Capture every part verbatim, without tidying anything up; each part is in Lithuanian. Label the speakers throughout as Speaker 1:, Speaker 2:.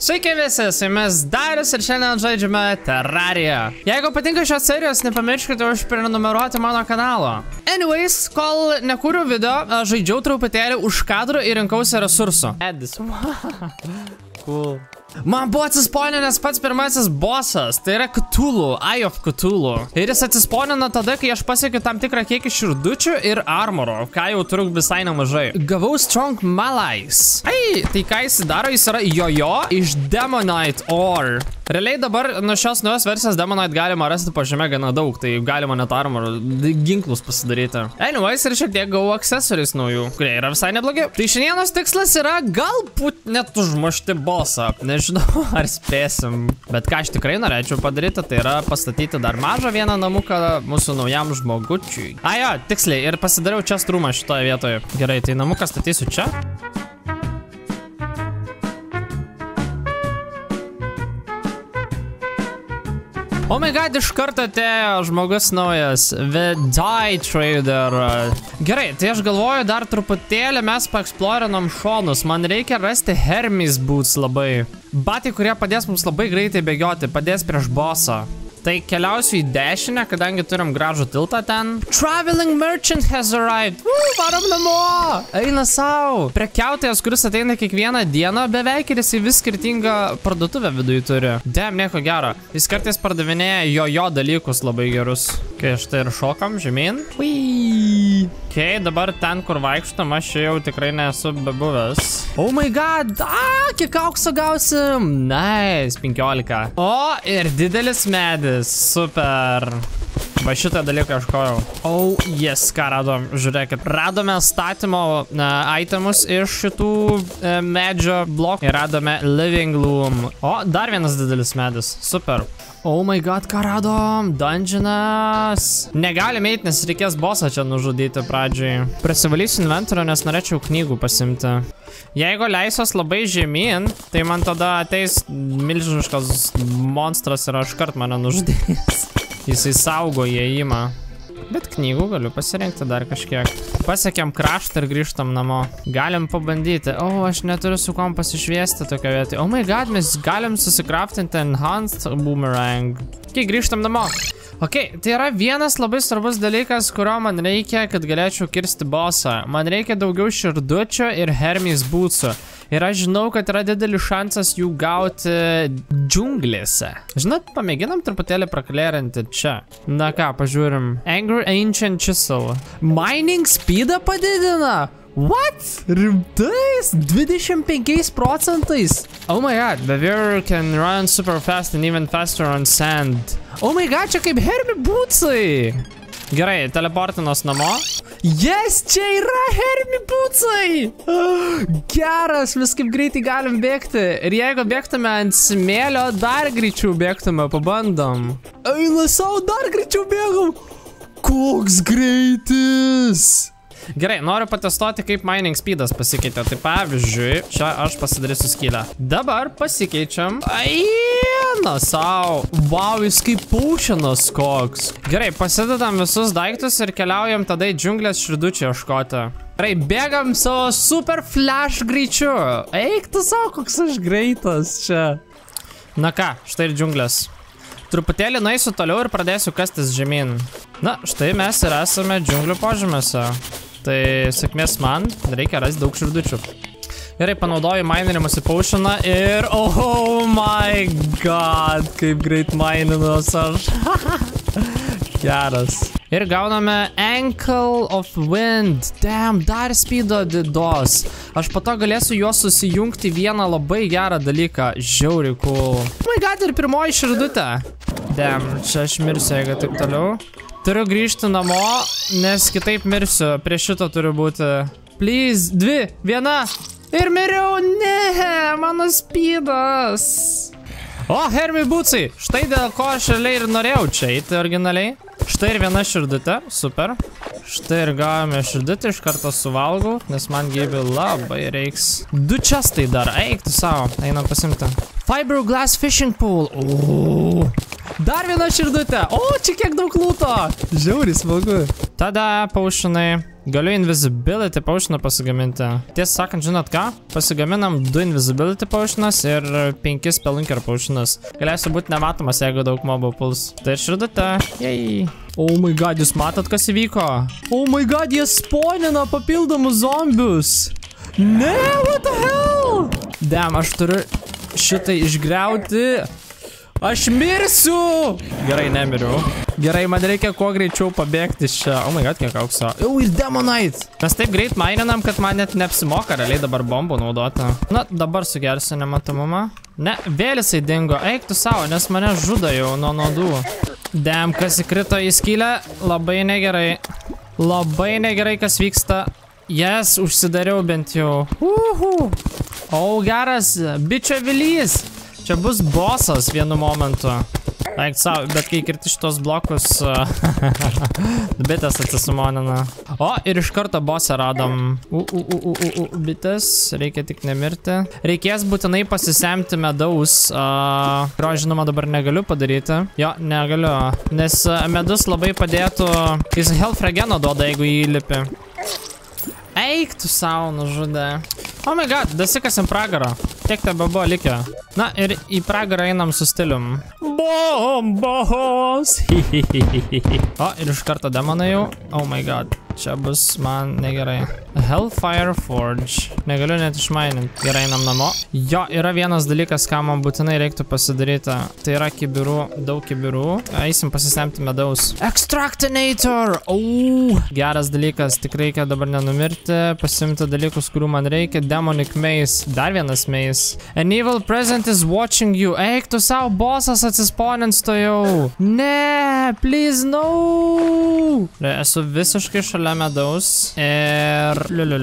Speaker 1: Sveiki visi, su jumis Darius ir šiandien žaidžiame Terrariją. Jeigu patinka šios serijos, nepamirškite užprenumeruoti mano kanalą. Anyways, kol nekūriu video, žaidžiau truputėlį už kadrų ir rinkausi resursų. Edis. Cool. Man buvo atsisponinęs pats pirmasis bossas, tai yra Cthulhu, Eye of Cthulhu. Ir jis atsisponina tada, kai aš pasiekiu tam tikrą kiekį širdučių ir armoro, ką jau turiu visai nemažai. Gavau Strong Malais. Ai, tai ką jis daro, jis yra jojo iš Demonite Ore. Realiai dabar nuo šios naujos versijos Demonite galima rasti po žeme gana daug, tai galima net armoro ginklus pasidaryti. Anyways, ir šiek tiek gavau accessories naujų, kurie yra visai neblogi. Tai šiandienos tikslas yra galbūt net užmušti bossą. Nežinau, ar spėsim. Bet ką aš tikrai norėčiau padaryti, tai yra pastatyti dar mažą vieną namuką mūsų naujam žmogučiui. A jo, tiksliai, ir pasidariau chest roomą šitoje vietoje. Gerai, tai namuką statysiu čia. Oh my god, iš karto atėjo žmogus naujas. The Die Trader. Gerai, tai aš galvoju, dar truputėlį mes paeksplorinom šonus. Man reikia rasti Hermes boots labai. Batai, kurie padės mums labai greitai bėgioti, padės prieš bossą. Tai keliausiu į dešinę, kadangi turim gražų tiltą ten. Traveling merchant has arrived. Uu, varom namo. Eina sau. Prekiautojas, kuris ateina kiekvieną dieną beveik ir jisai vis skirtingą parduotuvę viduje turi. Damn, nieko gero. Jis kartais pardavinėja jojo dalykus labai gerus. Kai štai ir šokam žemyn. Whee. Ok, dabar ten, kur vaikštam, aš jau tikrai nesu bebuvęs. Oh my god. A, kiek aukso gausim. Nice, penkiolika. O, ir didelis medis. Super. Va šitą dalyką ieškojau. Oh, yes, ką radom. Žiūrėkit. Radome statymo uh, itemus iš šitų uh, medžio blokų. Ir radome living room. O, dar vienas didelis medis. Super. Oh my god, ką radom? Dungeonas. Negalim eiti, nes reikės bossą čia nužudyti pradžiai. Prisivalysiu inventorių, nes norėčiau knygų pasimti. Jeigu leisiuos labai žemyn, tai man tada ateis milžiniškas monstras ir aš kart mane nužudys. Jisai saugo įėjimą. Bet knygų galiu pasirinkti dar kažkiek. Pasiekėm kraštą ir grįžtam namo. Galim pabandyti. O, aš neturiu su kom pasišviesti tokią vietą. Oh my god, mes galim susikraftinti Enhanced Boomerang. Ok, grįžtam namo. Ok, tai yra vienas labai svarbus dalykas, kurio man reikia, kad galėčiau kirsti bossą. Man reikia daugiau širdučio ir Hermes bootsų. Ir aš žinau, kad yra didelis šansas jų gauti džiunglėse. Žinot, pamėginam truputėlį praklėrinti čia. Na ką, pažiūrim. Angry Ancient Chisel. Mining speedą padidina? What? Rimtais? dvidešimt penkiais procentais? Oh my god, Beaver can run super fast and even faster on sand. Oh my god, čia kaip Hermes bootsai. Gerai, teleportinos namo. Yes, čia yra Hermes bootsai. Geras, vis kaip greitai galim bėgti. Ir jeigu bėgtume ant smėlio, dar greičiau bėgtume, pabandom. Eina savo, dar greičiau bėgam. Koks greitis. Gerai, noriu patestuoti, kaip mining speedas pasikeitė. Tai pavyzdžiui, čia aš pasidarysiu skylę. Dabar pasikeičiam. Aina sau. Wow, jis kaip paušinas koks. Gerai, pasidedam visus daiktus ir keliaujam tada į džiunglės širdučių ieškoti. Gerai, bėgam savo super flash greičiu. Eik tu savo, koks aš greitas čia. Na ką, štai ir džiunglės. Truputėlį nueisiu toliau ir pradėsiu kastis žemyn. Na, štai mes ir esame džiunglių požemiuose. Tai sėkmės man, reikia rasti daug širdučių. Gerai, panaudoju minerimusi potioną ir... Oh my god, kaip greit minerinos aš. Geras. Ir gauname Ankle of Wind. Damn, dar speedo didos. Aš po to galėsiu juos susijungti vieną labai gerą dalyką. Žiauriai cool. Oh my god, ir pirmoji širdutė. Damn, čia aš mirsiu, jeigu taip toliau. Turiu grįžti namo, nes kitaip mirsiu. Prie šito turiu būti. Please, dvi, viena. Ir miriau, ne, mano speedas. O, Hermes bootsai. Štai dėl ko aš realiai ir norėjau čia eiti originaliai. Štai ir viena širdutė, super. Štai ir gavome širdutę, iš karto suvalgau, nes man gyvi labai reiks. Du čestai dar, eik tu savo, einam pasimti. Fiberglass fishing pool. Ooh. Dar viena širdutė. O, čia kiek daug lūto. Žiauriai smagu. Tada paušinai. Galiu Invisibility potioną pasigaminti. Tiesą sakant, žinot ką? Pasigaminam du Invisibility potionas ir penkis Spelunker potionas. Galėsiu būti nematomas, jeigu daug mobų puls. Tai širdutė. Jei. Oh my god, jūs matot, kas įvyko? Oh my god, jie spawnina papildomus zombius. Ne, what the hell? Damn, aš turiu šitai išgriauti. Aš mirsiu! Gerai, nemiriu. Gerai, man reikia kuo greičiau pabėgti iš čia. Oh my god, kiek aukso. Jau, ir Demonite. Mes taip greit maininam, kad man net neapsimoka realiai dabar bombų naudoti. Na, dabar sugersiu nematomumą. Ne, vėl jisai dingo. Eik tu savo, nes mane žudo jau nuo nuodų. Damn, kas įkrito į skylę. Labai negerai. Labai negerai, kas vyksta. Yes, užsidariau bent jau. Uhu. O, geras. Bičio vilys. Čia bus bosas vienu momentu. Eik savo, bet kai kirti šitos blokus, bitės atsisumonina. O, ir iš karto bosą radom. U, u, u, u, u, u, bitės. Reikia tik nemirti. Reikės būtinai pasisemti medaus, uh, kurio, žinoma, dabar negaliu padaryti. Jo, negaliu. Nes medus labai padėtų. Jis health regeno duoda, jeigu jį įlipi. Eik tu savo, nužudė. Oh my god, dasikasim pragarą. Tiek tebe buvo likę. Na ir į pragarą einam su stilium. Bombos! O, ir iš karto demonai jau. Oh my god, čia bus man negerai. Hellfire Forge. Negaliu net išmaininti. Gerai, einam namo. Jo, yra vienas dalykas, ką man būtinai reiktų pasidaryti. Tai yra kibirų, daug kibirų. Eisim pasisemti medaus. Extractinator! Oh, geras dalykas. Tik reikia dabar nenumirti. Pasimti dalykus, kurių man reikia. Demonic Maze. Dar vienas Maze. An evil present is watching you. Eik tu savo, bosas atsisponins to jau. Ne, please, no. Esu visiškai šalia medaus. Ir...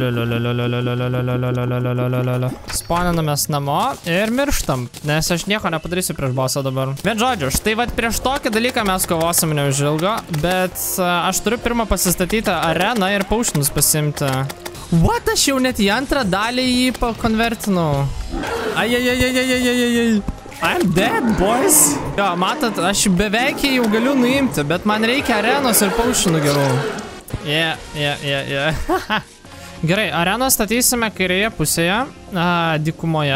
Speaker 1: Spaninamės namo ir mirštam. Nes aš nieko nepadarysiu prieš bosą dabar. Bet žodžiu, štai vat prieš tokį dalyką mes kovosim neužilgo. Bet aš turiu pirmą pasistatyti areną ir paušinus pasimti. What? Aš jau net į antrą dalį jį pakonvertinau. Ajajajajajajajajajaj. I'm dead, boys. Jo, matot, aš beveik jau galiu nuimti, bet man reikia arenos ir paušinų gerų. Yeah, yeah, yeah, yeah. Gerai, areną statysime kairėje pusėje, a, dykumoje.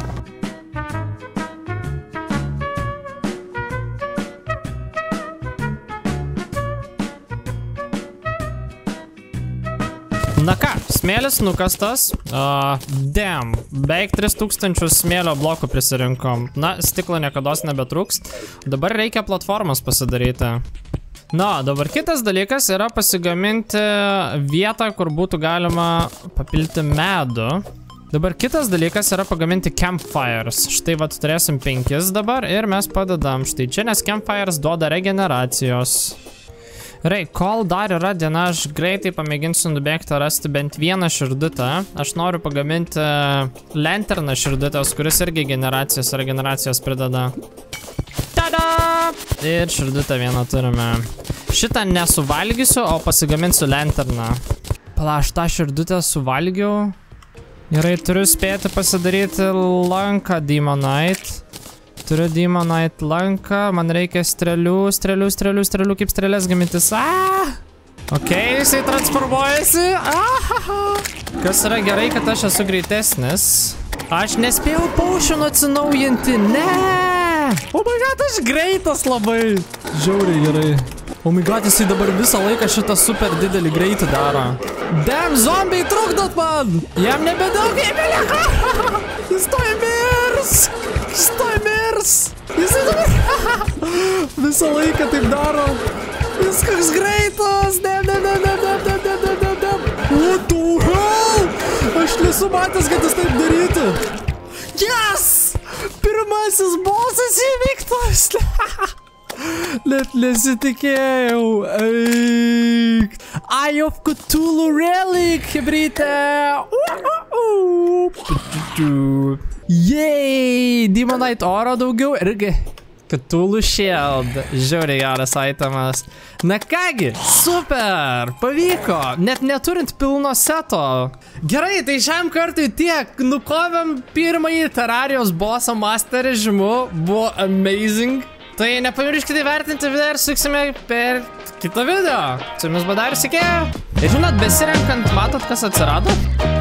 Speaker 1: Na ką, smėlis nukastas. Uh, damn, beveik tris tūkstančius smėlio blokų prisirinkom. Na, stiklo niekados nebetruks. Dabar reikia platformas pasidaryti. Na, dabar kitas dalykas yra pasigaminti vietą, kur būtų galima papilti medų. Dabar kitas dalykas yra pagaminti campfires. Štai vat turėsim penkis dabar ir mes padedam štai čia, nes campfires duoda regeneracijos. Gerai, kol dar yra diena, aš greitai pamėginsiu nubėgti rasti bent vieną širdutę. Aš noriu pagaminti lanterną širdutės, kuris irgi generacijos, regeneracijos prideda. Tada! Ir širdutę vieną turime. Šitą nesuvalgysiu, o pasigaminsiu lanterną. Pala, aš tą širdutę suvalgiau. Gerai, turiu spėti pasidaryti lanką Demonite. Turiu Demonite lanką, man reikia strėlių, strėlių, strėlių, strėlių, kaip strėlės gamintis. Aaaa! Ok, jisai transformuojasi. Ahaha! Kas yra gerai, kad aš esu greitesnis. Aš nespėjau paušino atsinaujinti, ne! Oh my god, aš greitas labai. Žiauriai gerai. Oh my god, jisai dabar visą laiką šitą super didelį greitį daro. Damn, zombiai trukdot man! Jam nebedaug įmėlėka! Jis to įmirs! Jis to įmirs! Jisai dabar... Visą laiką taip daro. Jis koks greitas! Damn, damn, damn, damn, damn, damn, damn, damn, damn. What the hell? Aš nesu matęs, kad jis taip darytų. Yes! Pirmasis bosas įveiktas! Net nesitikėjau. Eik. Eye of Cthulhu Relic, hebryte. Yay! Demonite oro daugiau irgi. Cthulhu Shield. Žiauriai geras itemas. Na kągi, super. Pavyko. Net neturint pilno seto. Gerai, tai šiam kartui tiek. Nukovėm pirmąjį Terrarijos bossą master režimu. Buvo amazing. Tai nepamirškite įvertinti video ir suksime per kitą video. Su jumis Badaris, iki. Ir žinot, besirenkant, matot, kas atsirado?